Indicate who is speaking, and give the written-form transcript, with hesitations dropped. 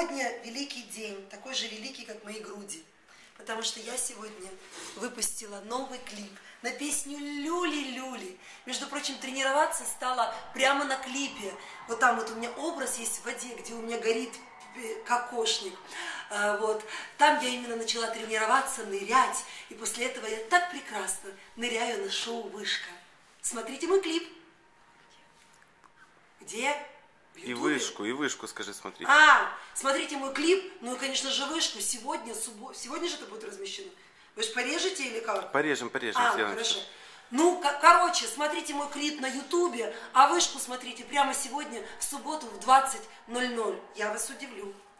Speaker 1: Сегодня великий день, такой же великий, как мои груди. Потому что я сегодня выпустила новый клип на песню «Люли-люли». Между прочим, тренироваться стала прямо на клипе. Вот там вот у меня образ есть в воде, где у меня горит кокошник. Вот. Там я именно начала тренироваться, нырять. И после этого я так прекрасно ныряю на шоу «Вышка». Смотрите мой клип. Где?
Speaker 2: И вышку скажи, смотрите.
Speaker 1: Смотрите мой клип, ну и, конечно же, вышку. Сегодня же это будет размещено. Вы же порежете или как?
Speaker 2: Порежем,
Speaker 1: хорошо. Ну, короче, смотрите мой клип на ютубе, а вышку смотрите прямо сегодня, в субботу в 20:00. Я вас удивлю.